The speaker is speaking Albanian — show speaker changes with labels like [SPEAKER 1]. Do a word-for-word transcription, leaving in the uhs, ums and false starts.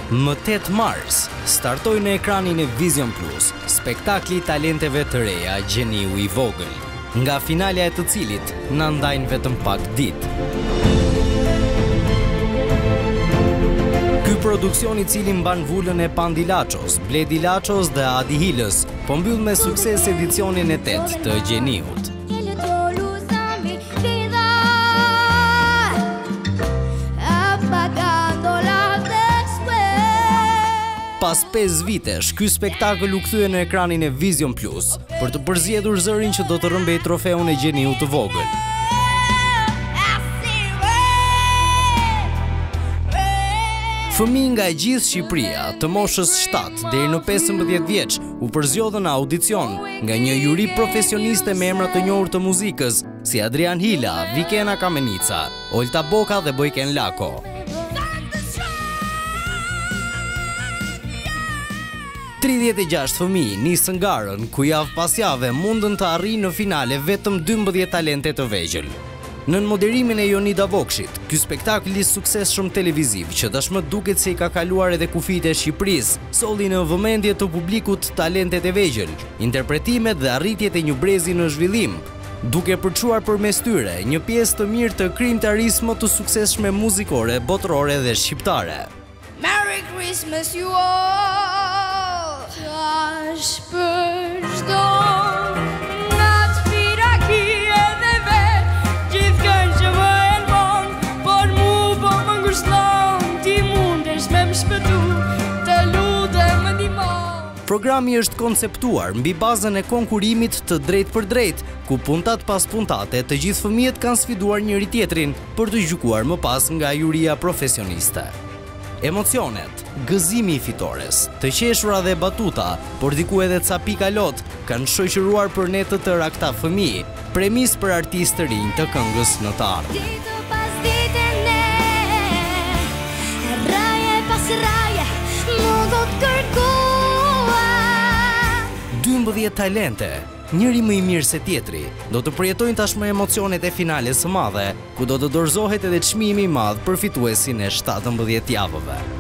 [SPEAKER 1] Më tetë mars, startoi në ekranin e Vision Plus spektakli i talenteve të reja Gjeniu i Vogël, nga finalja e të cilit na ndajnë vetëm pak ditë. Ky produksion i cili mban vulën e Pandi Laços, Bledi Laços dhe Adi Hilës, po mbyll me sukses edicionin e tetë të Gjeniut. Pas pesë vitesh, ky spektakël u kthye në ekranin e Vision Plus për të përzgjedhur zërin që do të rrëmbej trofeun e Gjeniut të Vogël. Fëmijë nga e gjithë Shqipëria, të moshës shtatë deri në pesëmbëdhjetë vjeç, u përzgjodhën në audicion nga një juri profesioniste me emra të njohur të muzikës, si Adrian Hila, Vikena Kamenica, Olta Boka dhe Bojken Lako. tridhjetë e gjashtë fëmijë nisën garën ku javë pas jave mundën të arrijnë në finale vetëm dymbëdhjetë talente të vegjël. Nën moderimin e Jonida Vokshit, ky spektakël i suksesshëm televiziv që tashmë duket se i ka kaluar edhe kufijtë e Shqipërisë, solli në vëmendje të publikut talentet e vegjël, interpretimet dhe arritjet e një brezi në zhvillim, duke përçuar përmes tyre një pjesë të mirë të krijimtarisë më të suksesshme muzikore, botërore dhe shqiptare.
[SPEAKER 2] Merry Christmas you all. Tash për çdo nat firaki edhe vet, gjithkën që më elbon, por mu po më ngushton, ti mundesh me më shpëtu, të lutem më ndihmo.
[SPEAKER 1] Programi është konceptuar mbi bazën e konkurimit të drejt për drejt, ku puntat pas puntate të gjithë fëmijët kanë sfiduar njëri tjetrin për të gjykuar më pas nga juria profesioniste. Emocionet, gëzimi i fitores, të qeshura dhe batuta, por diku edhe ca pika lot, kanë shoqëruar për ne të tëra këta fëmijë, premis për artistë të rinj të këngës në të ardhmen.
[SPEAKER 2] Ditë pas dite ne, raje pas raje, mu do të kërkua.
[SPEAKER 1] dymbëdhjetë talente, njëri më i mirë se tjetri, do të përjetojnë tashmë emocionet e finales së madhe, ku do të dorëzohet edhe çmimi i madh për fituesin e shtatëmbëdhjetë javëve.